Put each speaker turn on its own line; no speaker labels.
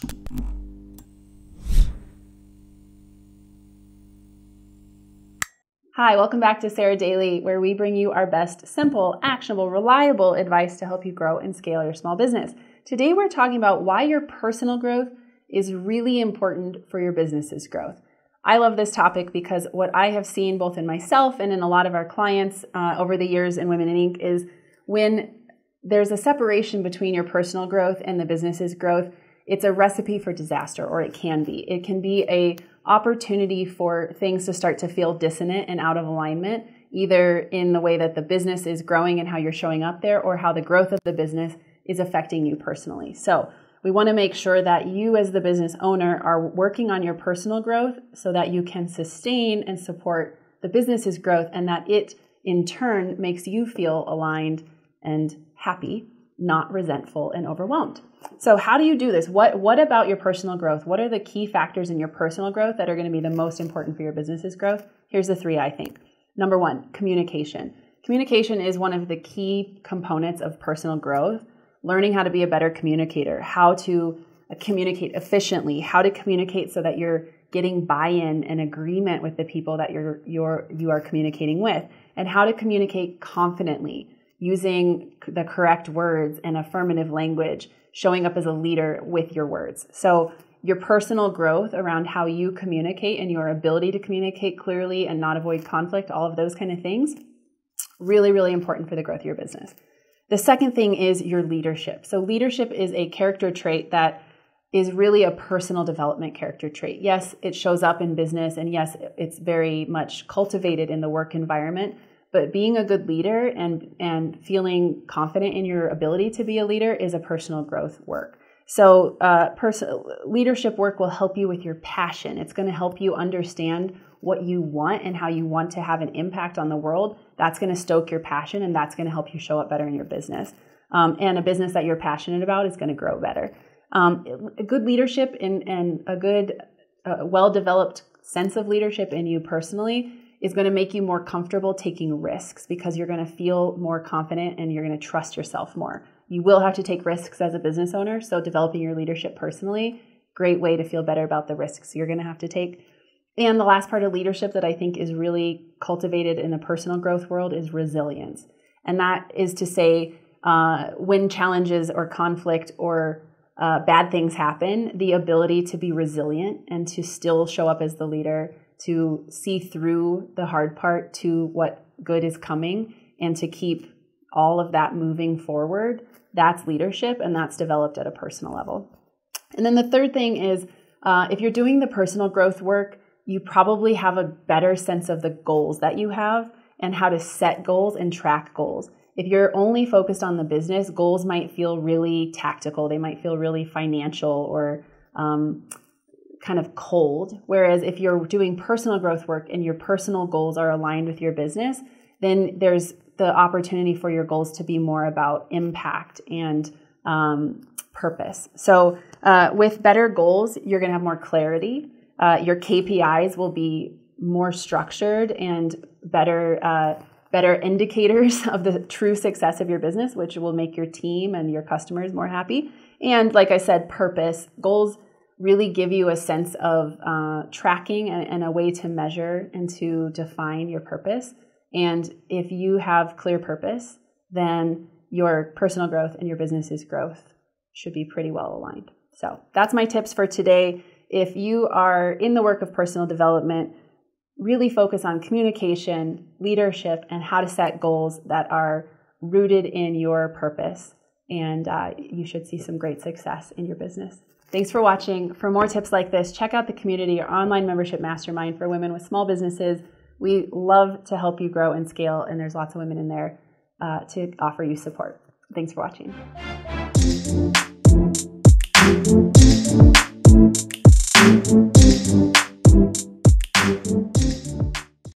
Hi, welcome back to Sarah Daily, where we bring you our best, simple, actionable, reliable advice to help you grow and scale your small business. Today, we're talking about why your personal growth is really important for your business's growth. I love this topic because what I have seen both in myself and in a lot of our clients over the years in Women in Ink is when there's a separation between your personal growth and the business's growth, it's a recipe for disaster, or it can be. It can be an opportunity for things to start to feel dissonant and out of alignment, either in the way that the business is growing and how you're showing up there, or how the growth of the business is affecting you personally. So we want to make sure that you as the business owner are working on your personal growth so that you can sustain and support the business's growth, and that it in turn makes you feel aligned and happy, not resentful and overwhelmed. So how do you do this? What about your personal growth? What are the key factors in your personal growth that are going to be the most important for your business's growth? Here's the three, I think. Number one, communication. Communication is one of the key components of personal growth. Learning how to be a better communicator, how to communicate efficiently, how to communicate so that you're getting buy-in and agreement with the people that you are communicating with, and how to communicate confidently using the correct words and affirmative language, showing up as a leader with your words. So your personal growth around how you communicate and your ability to communicate clearly and not avoid conflict, all of those kind of things, really, really important for the growth of your business. The second thing is your leadership. So leadership is a character trait that is really a personal development character trait. Yes, it shows up in business, and yes, it's very much cultivated in the work environment, but being a good leader and feeling confident in your ability to be a leader is a personal growth work. So leadership work will help you with your passion. It's going to help you understand what you want and how you want to have an impact on the world. That's going to stoke your passion, and that's going to help you show up better in your business. And a business that you're passionate about is going to grow better. A good leadership and a good, well-developed sense of leadership in you personally is going to make you more comfortable taking risks, because you're going to feel more confident and you're going to trust yourself more. You will have to take risks as a business owner, so developing your leadership personally, great way to feel better about the risks you're going to have to take. And the last part of leadership that I think is really cultivated in the personal growth world is resilience. And that is to say, when challenges or conflict or bad things happen, the ability to be resilient and to still show up as the leader, to see through the hard part to what good is coming, and to keep all of that moving forward. That's leadership, and that's developed at a personal level. And then the third thing is, if you're doing the personal growth work, you probably have a better sense of the goals that you have and how to set goals and track goals. If you're only focused on the business, goals might feel really tactical. They might feel really financial or kind of cold. Whereas if you're doing personal growth work and your personal goals are aligned with your business, then there's the opportunity for your goals to be more about impact and purpose. So with better goals, you're going to have more clarity. Your KPIs will be more structured and better indicators of the true success of your business, which will make your team and your customers more happy. And like I said, purpose. Goals really give you a sense of tracking and a way to measure and to define your purpose. And if you have clear purpose, then your personal growth and your business's growth should be pretty well aligned. So that's my tips for today. If you are in the work of personal development, really focus on communication, leadership, and how to set goals that are rooted in your purpose. And you should see some great success in your business. Thanks for watching. For more tips like this, check out the community or online membership mastermind for women with small businesses. We love to help you grow and scale, and there's lots of women in there to offer you support. Thanks for watching.